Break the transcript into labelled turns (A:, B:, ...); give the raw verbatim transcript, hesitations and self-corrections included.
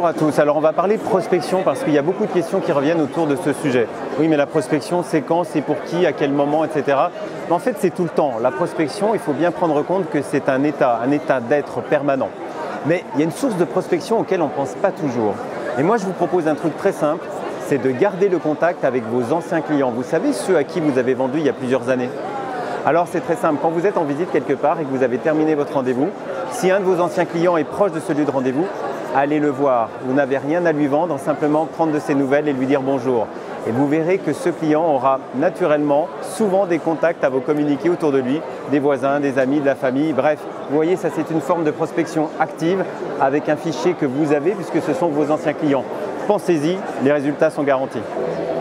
A: Bonjour à tous, alors on va parler de prospection parce qu'il y a beaucoup de questions qui reviennent autour de ce sujet. Oui, mais la prospection, c'est quand, c'est pour qui, à quel moment, et cetera. Mais en fait, c'est tout le temps. La prospection, il faut bien prendre compte que c'est un état, un état d'être permanent. Mais il y a une source de prospection auquel on ne pense pas toujours. Et moi, je vous propose un truc très simple, c'est de garder le contact avec vos anciens clients. Vous savez, ceux à qui vous avez vendu il y a plusieurs années. Alors c'est très simple, quand vous êtes en visite quelque part et que vous avez terminé votre rendez-vous, si un de vos anciens clients est proche de ce lieu de rendez-vous, allez le voir. Vous n'avez rien à lui vendre, simplement prendre de ses nouvelles et lui dire bonjour. Et vous verrez que ce client aura naturellement souvent des contacts à vous communiquer autour de lui, des voisins, des amis, de la famille, bref. Vous voyez, ça c'est une forme de prospection active avec un fichier que vous avez puisque ce sont vos anciens clients. Pensez-y, les résultats sont garantis.